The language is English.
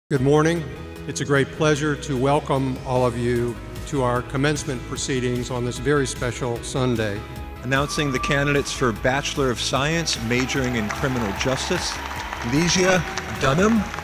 Good morning. It's a great pleasure to welcome all of you to our commencement proceedings on this very special Sunday. Announcing the candidates for Bachelor of Science, majoring in Criminal Justice, Lesia Dunham.